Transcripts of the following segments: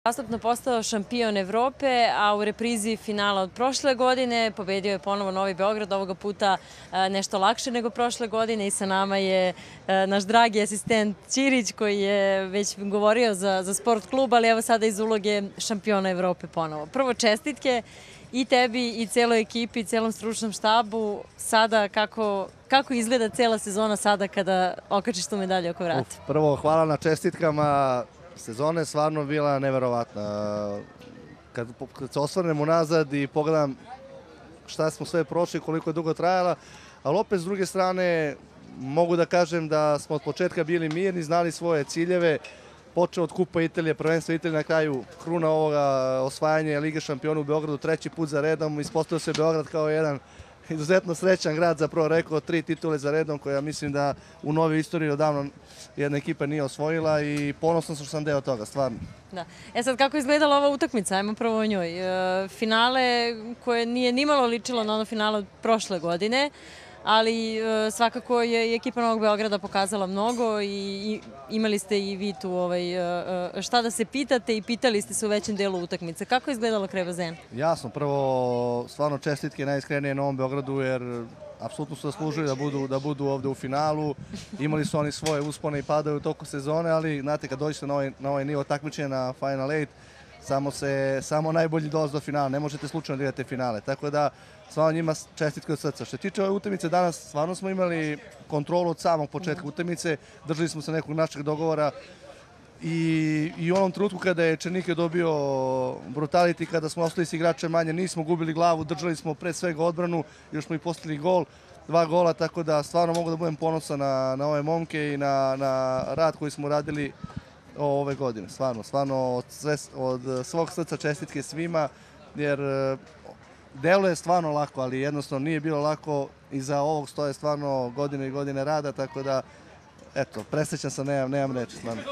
Uzastopno postao šampion Evrope, a u reprizi finala od prošle godine pobedio je ponovo Novi Beograd, ovoga puta nešto lakše nego prošle godine i sa nama je naš dragi asistent Ćirić koji je već govorio za sport klub, ali evo sada iz uloge šampiona Evrope ponovo. Prvo čestitke i tebi i celoj ekipi i celom stručnom štabu. Sada kako izgleda cela sezona sada kada okačiš tu medalju oko vrata? Prvo, hvala na čestitkama. Sezona je stvarno bila neverovatna. Kad se osvrnem unazad i pogledam šta smo sve prošli, koliko je dugo trajala, ali opet s druge strane mogu da kažem da smo od početka bili mirni, znali svoje ciljeve, počeo od Kupa Italije, prvenstva Italije, na kraju kruna ovoga osvajanja Lige šampiona u Beogradu, treći put za redom. Ispostavio se Beograd kao jedan izuzetno srećan grad, zapravo rekao 3 titule za redom, koja mislim da u novoj istoriji odavno jedna ekipa nije osvojila i ponosan sam što sam deo toga, stvarno. Da. Sad, kako je izgledala ova utakmica? Ajmo prvo o njoj. Finale koje nije nimalo ličilo na ono finale od prošle godine, ali svakako je ekipa Novog Beograda pokazala mnogo i imali ste i vi tu šta da se pitate i pitali ste se u većem delu utakmice. Kako je izgledalo kraj bazena? Jasno, prvo stvarno čestitke najiskrenije Novom Beogradu jer apsolutno su zaslužili da budu ovde u finalu. Imali su oni svoje uspone i padove u toku sezone, ali znate kad dođete na ovaj nivo takmičenja na Final 8, samo najbolji dolazi do finala, ne možete slučajno da igrate finale. Tako da stvarno njima čestitke od srca. Što se tiče ove utakmice danas, stvarno smo imali kontrolu od samog početka utakmice, držali smo se nekog našeg dogovora i u onom trenutku kada je Černike dobio brutality, kada smo ostali s igračem manje, nismo gubili glavu, držali smo pre svega odbranu, još smo i postigli gol, 2 gola, tako da stvarno mogu da budem ponosan na ove momke i na rad koji smo radili ove godine. Stvarno od svog srca čestitke svima, jer deluje stvarno lako, ali jednostavno nije bilo lako. Iza ovog stoje stvarno godine i godine rada, tako da, eto, presrećan sam, nemam reči, stvarno.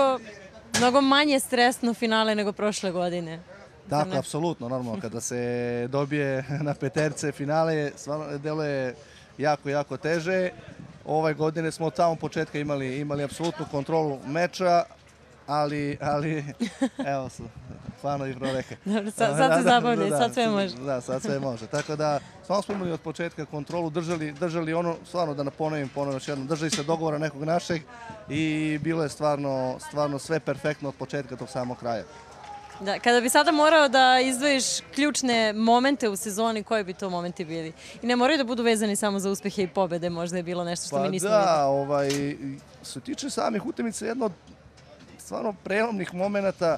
Mnogo manje stresno finale nego prošle godine. Dakle, apsolutno, normalno, kada se dobije na peterce finale, stvarno deluje jako teže. Ove godine smo od samog početka imali apsolutnu kontrolu meča, ali evo su, stvarno i proreke. Dobro, sad se zabavljaju, sad sve može. Da, sad sve može. Tako da, stvarno smo imali od početka kontrolu, držali ono, stvarno da ponovim još jednom, držali se dogovora nekog našeg i bilo je stvarno sve perfektno od početka do samog kraja. Da, kada bi sada morao da izdvojiš ključne momente u sezoni, koji bi to momenti bili? I ne moraju da budu vezani samo za uspehe i pobede, možda je bilo nešto što mi nismo videli. Što se tiče samih utakmica, jedno od stvarno prelomnih momenata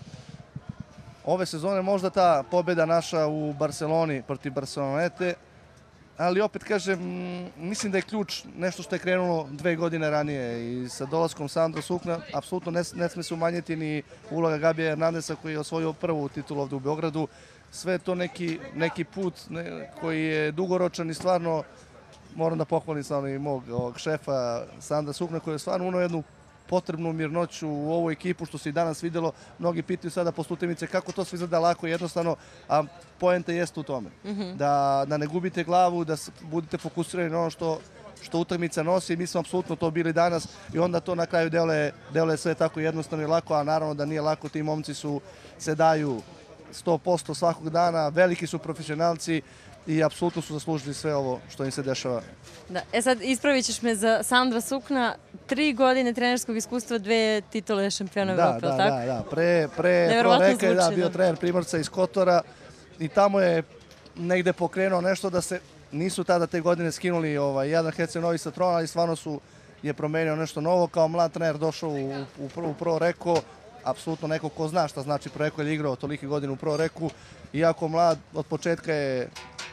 ove sezone, možda ta pobjeda naša u Barceloni protiv Barcelonete, ali opet kažem, mislim da je ključ nešto što je krenulo 2 godine ranije i sa dolaskom Sandra Sukna, apsolutno ne sme se umanjiti ni uloga Gabija Hernandeza koji je osvojio prvu titulu ovde u Beogradu. Sve je to neki put koji je dugoročan i stvarno moram da pohvalim stvarno i mog šefa Sandra Sukna koji je stvarno uneo jednu potrebnu mirnoću u ovu ekipu, što se i danas videlo. Mnogi pitaju sada posle utakmice kako to sve izgleda lako i jednostavno, a poenta jeste u tome. Da ne gubite glavu, da budete fokusirani na ono što utakmica nosi. Mi smo apsolutno to bili danas i onda to na kraju deluje sve tako jednostavno i lako, a naravno da nije lako. Ti momci se daju 100% svakog dana, veliki su profesionalci i apsolutno su zaslužili sve ovo što im se dešava. Da, sad ispravit ćeš me za Sandra Sukna, 3 godine trenerskog iskustva, 2 titule šampiona Evrope, ali tako? Da. Pre Proreka je bio trener Primorca iz Kotora i tamo je negde pokrenuo nešto da se nisu tada te godine skinuli jedan Herceg-Novi sa trona, ali stvarno je promenio nešto novo. Kao mlad trener došao u Proreko, apsolutno neko ko zna šta znači Proreko, jer je igrao tolike godine u Proreku. Iako mlad, od početka je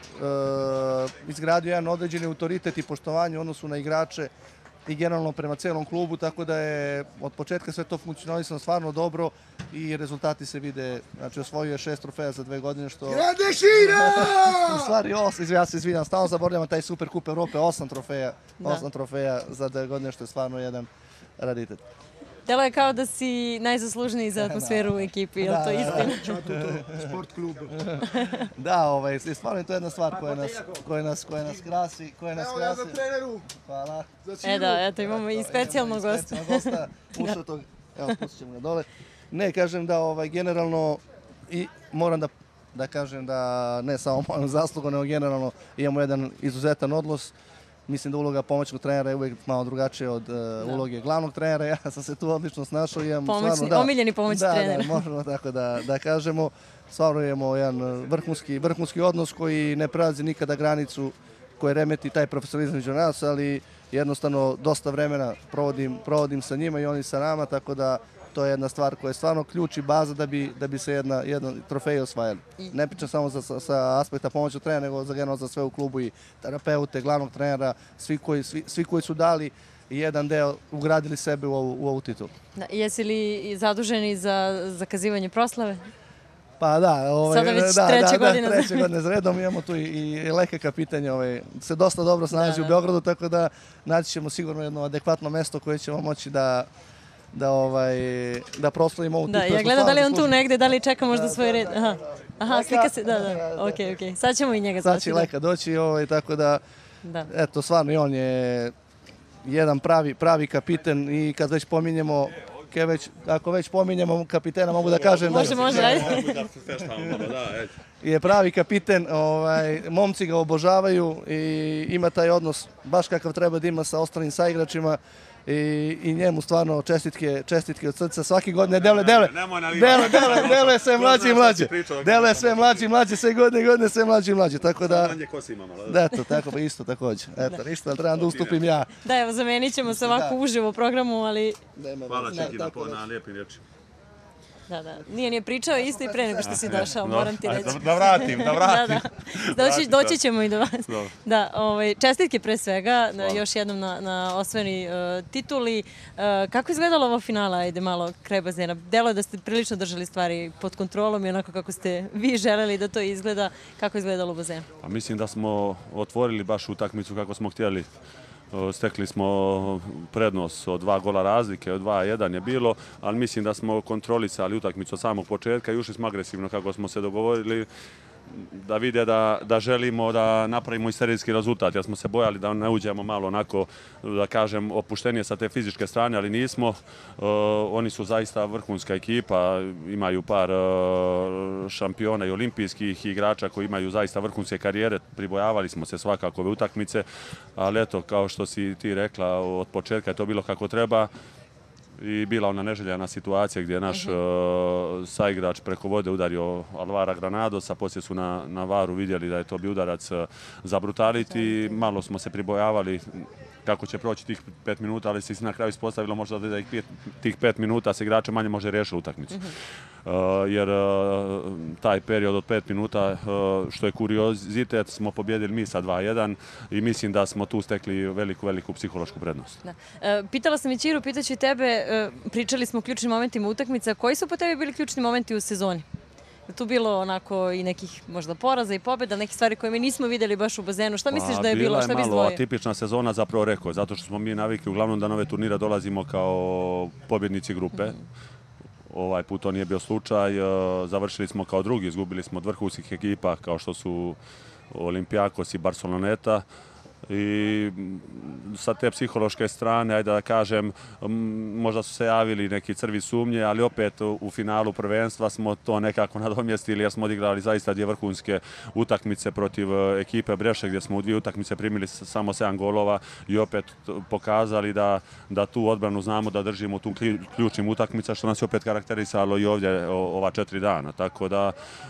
izgradio jedan određeni autoritet i poštovanje u odnosu na igrače i generalno prema celom klubu, tako da je od početka sve to funkcionalisano stvarno dobro i rezultati se vide. Znači, osvojio je 6 trofeja za 2 godine, što... Grande Šira! U stvari 8, ja se izvinjam, stalno zaboravljamo taj Super Kup Evrope, 8 trofeja za 2 godine, što je stvarno jedan raritet. Delo je kao da si najzaslužniji za atmosferu u ekipi, je li to istina? Sport klub. Da, stvarno je to jedna stvar koja nas krasi. Evo ja za treneru. Hvala. Da, eto imamo i specijalnog gosta. Ušao tog, evo, pustit ćemo ga dole. Ne, kažem da generalno i moram da kažem da ne samo mojom zaslugom, nego generalno imamo jedan izuzetan odnos. Mislim da uloga pomoćnog trenera je uvijek malo drugačija od uloge glavnog trenera. Ja sam se tu odlično snašao. Omiljeni pomoćni trener. Da, možemo tako da kažemo. Stvarno imamo jedan vrhunski odnos koji ne prelazi nikada granicu koji remeti taj profesionalizam među nas, ali jednostavno dosta vremena provodim sa njima i oni sa nama, tako da to je jedna stvar koja je stvarno ključ i baza da bi se jedna trofeja osvajali. Ne pričam samo sa aspekta pomoćnog trenera, nego generalno za sve u klubu i terapeute, glavnog trenera, svi koji su dali jedan deo, ugradili sebe u ovu titulu. Jesi li zaduženi za zakazivanje proslave? Pa da, sada već treća godina za redom, imamo tu i Leka kapitanje, se dosta dobro snaži u Beogradu, tako da naći ćemo sigurno jedno adekvatno mesto koje ćemo moći da proslavimo ovu titulu. Da, ja gledam da li je on tu negde, da li čeka možda svoj red. Aha, slika se, da, okej. Sad ćemo i njega zvati. Sad će Leka doći, tako da, eto, stvarno i on je jedan pravi kapiten i kad već pominjemo ako već pominjemo kapitena, mogu da kažem da je pravi kapiten, momci ga obožavaju i ima taj odnos baš kakav treba da ima sa ostalim saigračima i njemu stvarno čestitke od srca. Svake godine deluje sve mlađi i mlađi. Deluje sve mlađi i mlađi, sve godine sve mlađi i mlađi. Tako da, eto, tako pa isto također. Eto, ništa, trebam da ustupim ja. Da, evo, zamenit ćemo se ovako uživo programu, ali... Hvala Čeki na lijepim riječima. Da. Nije pričao isto i pre nego što si došao, moram ti reći. Da vratim. Doći ćemo i do vas. Da, čestitke pre svega, još jednom na osvojeni tituli. Kako je izgledalo ovo finala, ajde malo kraj bazena? Delo je da ste prilično držali stvari pod kontrolom i onako kako ste vi želeli da to izgleda. Kako je izgledalo u bazenu? Mislim da smo otvorili baš utakmicu kako smo htjeli. Stekli smo prednost od 2 gola razlike, od 2-1 je bilo, ali mislim da smo kontrolisali utakmicu od samog početka i ušli smo agresivno kako smo se dogovorili, da vide da želimo da napravimo i serijski rezultat, jer smo se bojali da ne uđemo malo onako, da kažem, opuštenije sa te fizičke strane, ali nismo. Oni su zaista vrhunska ekipa, imaju par šampiona i olimpijskih igrača koji imaju zaista vrhunske karijere, pribojavali smo se svakako ove utakmice, ali eto, kao što si ti rekla, od početka je to bilo kako treba. I bila ona neželjena situacija gdje je naš saigrač preko vode udario Alvara Granadosa, poslije su na varu vidjeli da je to bio udarac za brutality. Malo smo se pribojavali kako će proći tih 5 minuta, ali se na kraju ispostavilo možda da tih 5 minuta se igrače manje može riješiti utakmicu. Jer taj period od 5 minuta, što je kuriozitet, smo pobjedili mi sa 2-1 i mislim da smo tu stekli veliku psihološku prednost. Pitala sam i Čiru, pitaću i tebe, pričali smo o ključnim momentima utakmica. Koji su po tebi bili ključni momenti u sezoni? Je tu bilo onako i nekih možda poraza i pobjeda, nekih stvari koje mi nismo vidjeli baš u bazenu? Šta misliš da je bilo? Šta bi izdvojio? Bila je malo atipična sezona, zapravo rekao, zato što smo mi navikli uglavnom da na ove turnire dolazimo kao pobjednici grupe. Ovaj put to nije bio slučaj, završili smo kao drugi, izgubili smo od vrhunskih ekipa kao što su Olympiakos i Barceloneta. I sa te psihološke strane, ajde da kažem, možda su se javili neki crvi sumnje, ali opet u finalu prvenstva smo to nekako nadomjestili jer smo odigrali zaista 2 vrhunske utakmice protiv ekipe Breše gdje smo u 2 utakmice primili samo 7 golova i opet pokazali da tu odbranu znamo da držimo u tu ključnim utakmica, što nas je opet karakterisalo i ovdje ova 4 dana. Tako da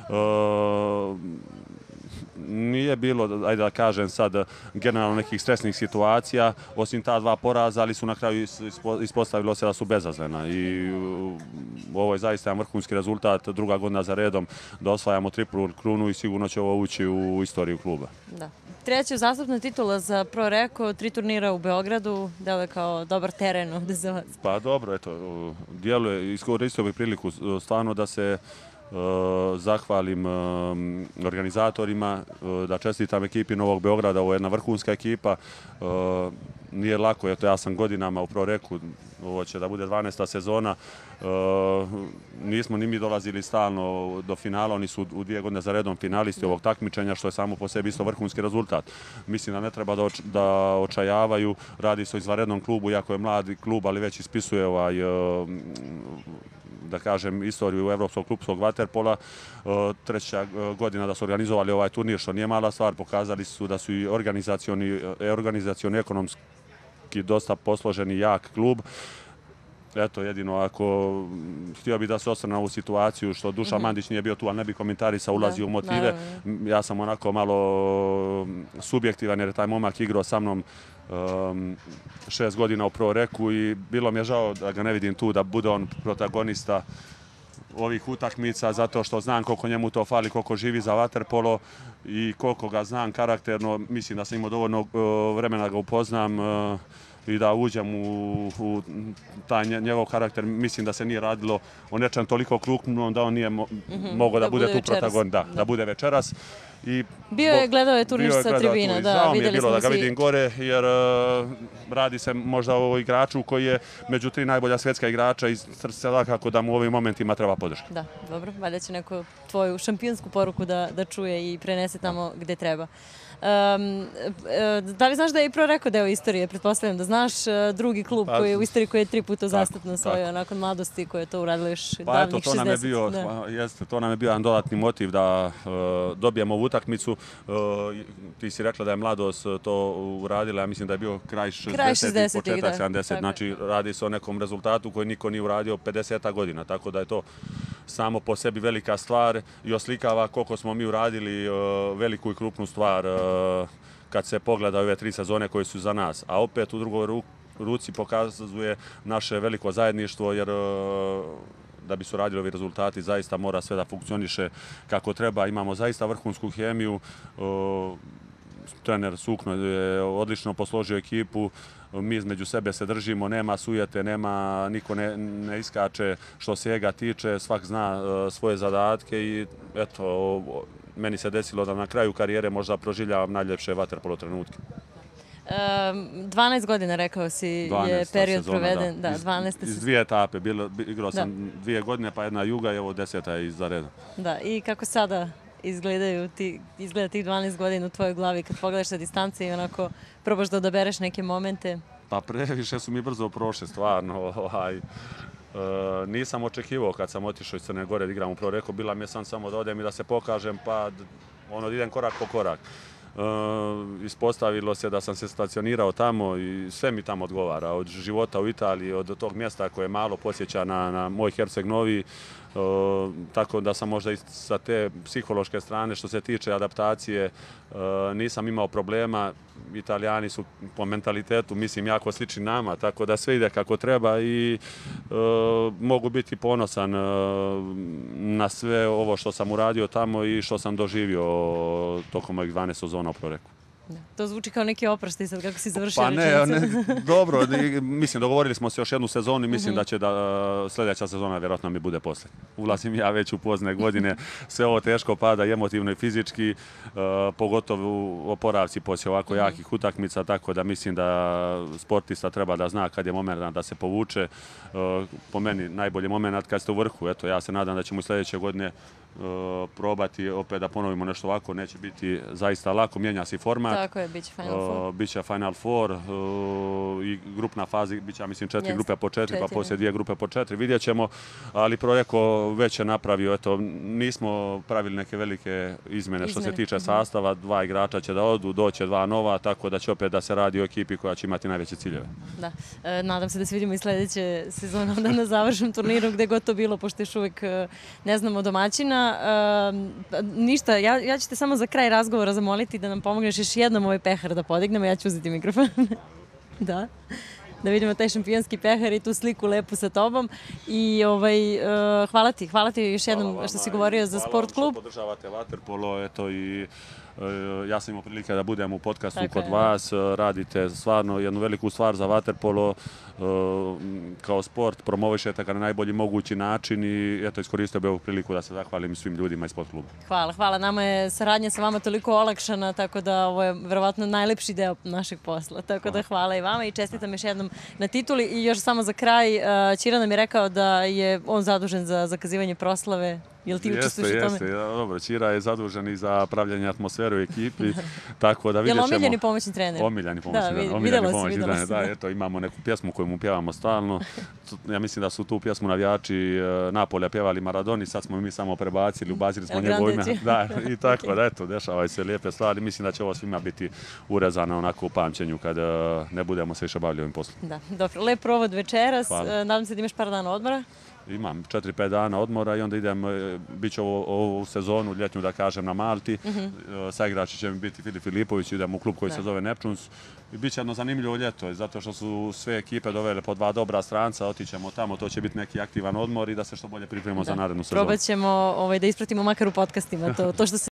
nije bilo, ajde da kažem sad, generalno nekih stresnih situacija, osim ta 2 poraza, ali su na kraju ispostavilo se da su bezazlena. I ovo je zaista jedan vrhunski rezultat, 2. godina za redom da osvajamo triplu krunu i sigurno će ovo ući u istoriju kluba. Da. 3. uzastopna titula za Pro Reko, 3 turnira u Beogradu, deluje kao dobar teren ovdje za vas. Pa dobro, eto, djeluje, iskoristio bih priliku stvarno da se zahvalim organizatorima, da čestitam ekipi Novog Beograda, ovo je jedna vrhunska ekipa. Nije lako, eto ja sam godinama u Pro Reku, ovo će da bude 12. sezona, nismo ni mi dolazili stalno do finala, oni su u 2 godine za redom finalisti ovog takmičenja, što je samo po sebi isto vrhunski rezultat. Mislim da ne treba da očajavaju, radi se o izvanrednom klubu, iako je mladi klub, ali već ispisuje da kažem, istoriju evropskog klupskog vaterpola. Treća godina da su organizovali ovaj turnir, što nije mala stvar, pokazali su da su i organizacioni ekonomski dosta posloženi jak klub. Eto, jedino ako htio bih da se osvrne na ovu situaciju što Dušan Mandić nije bio tu, ali ne bi komentarisao, ulazi u motive. Ja sam onako malo subjektivan jer je taj momak igrao sa mnom 6 godina u Proreku i bilo mi je žao da ga ne vidim tu, da bude on protagonista ovih utakmica, zato što znam koliko njemu to fali, koliko živi za vaterpolo i koliko ga znam karakterno. Mislim da sam imao dovoljno vremena da ga upoznam i da uđem u taj njegov karakter. Mislim da se nije radilo o nečem toliko krupnom da on nije mogao da bude tu protagonist. Da bude večeras. Bio je, gledao je turnir sa tribina. Žao mi je bilo da ga vidim gore, jer radi se možda o igraču koji je među 3 najbolja svjetska igrača i svakako da mu u ovim momentima treba podrška. Da, dobro. Valjda će neku tvoju šampionsku poruku da čuje i prenese tamo gde treba. Da li znaš da je i Proreko deo istorije? Pretpostavljam da znaš, drugi klub koji je u istoriji koji je 3 puta uzastopno osvojio nakon mladosti, koji je to uradilo još davnih 60. To nam je bio jedan dodatni motiv da dobijemo ovu utakmicu. Ti si rekla da je mladost to uradila, ja mislim da je bio kraj 60. i početak 70. Znači radi se o nekom rezultatu koji niko nije uradio 50 godina, tako da je to samo po sebi velika stvar i oslikava koliko smo mi uradili veliku i krupnu stvar kad se pogleda ove 3 sezone koje su za nas. A opet u drugoj ruci pokazuje naše veliko zajedništvo, jer da bi su radili ovi rezultati zaista mora sve da funkcioniše kako treba. Imamo zaista vrhunsku hemiju. Trener Sukno je odlično posložio ekipu, mi između sebe se držimo, nema sujete, niko ne iskače što se njega tiče, svak zna svoje zadatke i eto, meni se desilo da na kraju karijere možda proživljavam najljepše vaterpolo trenutke. 12 godina, rekao si, je period proveden. Da, 12. Iz 2 etape, igrao sam 2 godine pa jedna juga i ovo 10. je iza reda. Da, i kako sada izgleda tih 12 godina u tvojoj glavi kad pogledaš sa distance i onako probaš da odabereš neke momente? Pa previše su mi brzo prošle, stvarno. Nisam očekivao kad sam otišao iz Crne Gore da igram u Proreku, bila mi je samo da odem i da se pokažem, pa idem korak po korak. Ispostavilo se da sam se stacionirao tamo i sve mi tamo odgovara, od života u Italiji, od tog mjesta koje malo podsjeća na moj Herceg Novi, tako da sam možda i sa te psihološke strane što se tiče adaptacije nisam imao problema. Italijani su po mentalitetu, mislim, jako slični nama, tako da sve ide kako treba i mogu biti ponosan na sve ovo što sam uradio tamo i što sam doživio tokom mojih 12 sezona u Proreku. To zvuči kao neki oproštaj sad kako si završio. Pa ne, dobro, mislim, dogovorili smo se još jednu sezonu i mislim da će sljedeća sezona vjerojatno mi bude posle. Ulazim ja već u pozne godine, sve ovo teško pada i emotivno i fizički, pogotovo u oporavci poslije ovako jakih utakmica, tako da mislim da sportista treba da zna kad je moment da se povuče. Po meni najbolji moment kad ste u vrhu. Eto, ja se nadam da ćemo sljedeće godine probati opet da ponovimo nešto ovako, neće biti zaista lako, mijenja se format. Tako je, biće Final Four. Biće Final Four i grupna faza, biće, mislim, 4 grupe po 4, pa poslije 2 grupe po 4, vidjet ćemo, ali Proreko već je napravio, eto, nismo pravili neke velike izmjene što se tiče sastava, 2 igrača će da odu, doće 2 nova, tako da će opet da se radi o ekipi koja će imati najveće ciljeve. Da, nadam se da se vidimo i sljedeće sezone, onda na završnom turniru gde god to bilo, pošto još uvijek ne znamo domaćina. Ništa, ja ću te samo za kraj razgovora zamoliti da nam pomogneš još jednom ovaj pehar da podignemo, ja ću uzeti mikrofon. Da vidimo taj šampionski pehar i tu sliku lepu sa tobom. I hvala ti još jednom što si govorio za sport klub. Hvala vam što podržavate vaterpolo, eto i ja sam imao prilike da budem u podcastu kod vas, radite stvarno jednu veliku stvar za vaterpolo, kao sport, promovišete ga na najbolji mogući način i eto, iskoristio bih ovu priliku da se zahvalim svim ljudima iz sport kluba. Hvala. Nama je saradnja sa vama toliko olakšana, tako da ovo je verovatno najlepši deo našeg posla. Tako da hvala i vama i čestitam još jednom na tituli. I još samo za kraj, Ćira nam je rekao da je on zadužen za zakazivanje proslave Jel ti učestvuješ u tome? Jeste, dobro, Ćira je zadužen i za pravljanje atmosfere u ekipi, tako da vidjet Jel ćemo. omiljeni pomoćni trener? Omiljeni pomoćni trener. Videla si. Da, eto, imamo neku pjesmu koju mu pjevamo stalno. Ja mislim da su tu pjesmu navijači Napolja pjevali Maradoni, sad smo mi samo prebacili, ubacili smo njegovo ime. Da, i tako da, eto, dešavaju se lijepe stvari. Mislim da će ovo svima biti urezano onako u pamćenju kad ne budemo se više bavili ovim poslom. Da, dobro. Lep provod večeras. Hvala. Nadam se da imaš par dana odmora. Imam 4-5 dana odmora i onda idem, bit će ovu sezonu ljetnju da kažem na Malti. Sa igrači će mi biti Filip Filipović, idem u klub koji se zove Neptunes. I bit će jedno zanimljivo ljeto, zato što su sve ekipe dovele po 2 dobra stranca, otićemo tamo, to će biti neki aktivan odmor i da se što bolje pripremimo za narednu sezonu. Probat ćemo da ispratimo makar u podcastima to što se